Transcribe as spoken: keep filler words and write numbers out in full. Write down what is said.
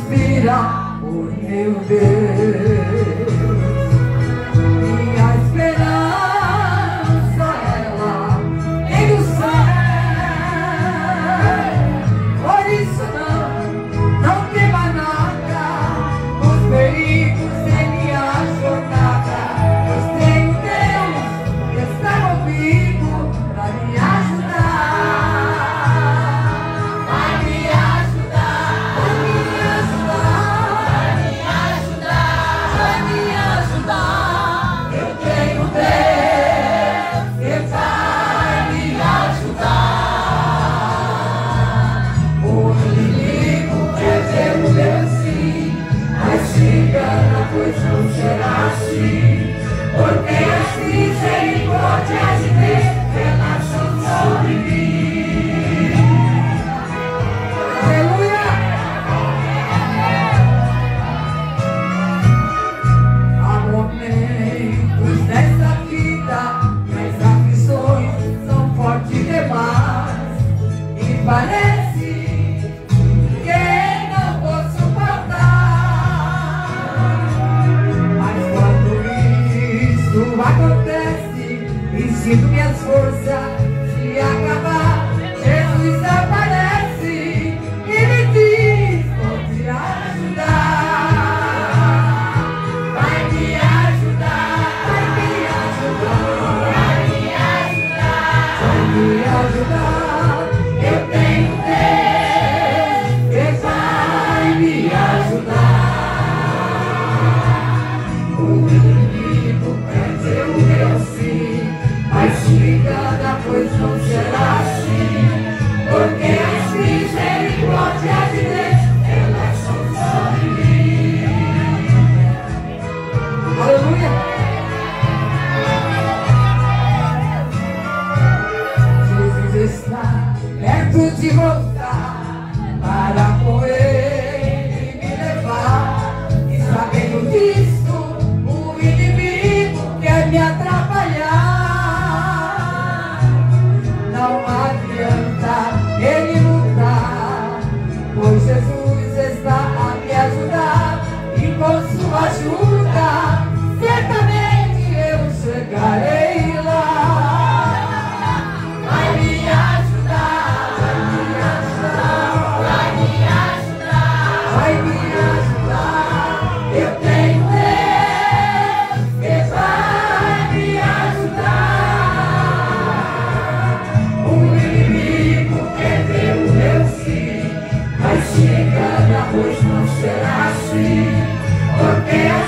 inspira, oh meu Deus. Minha esperança ela vem do céu, por isso não, não tema nada, os perigos em minha jornada. Eu tenho Deus que está comigo para me ajudar, vai me ajudar, vai me ajudar, vai me ajudar, vai me ajudar. Eu tenho Deus que vai me ajudar. O inimigo quer ver o meu sim, mas se engana, pois não será assim. Porque as misericórdias de Deus relaxam sobre mim. Aleluia! Há momentos nessa vida que as aflições são fortes demais e parece que não posso suportar. Mas quando isso acontece e sinto minhas forças se acabar, Jesus aparece e me diz: vou te ajudar, vai me ajudar, vai me ajudar, vai me ajudar, vai me ajudar. Eu tenho Deus que vai me ajudar. O inimigo quer ver o meu fim, mas se engana, pois não será assim. Porque as misericórdias de Deus, elas são sobre mim. Aleluia! Jesus está perto de voltar para com Ele me levar. E sabendo disso, o inimigo quer me atrapalhar. Não adianta ele lutar, pois Jesus está a me ajudar. E com sua ajuda, certamente eu chegarei lá. Vai me ajudar, vai me ajudar, vai me ajudar, vai me ajudar. Eu tenho Deus que vai me ajudar. O inimigo quer ver o meu fim, mas se engana, pois não será assim. Porque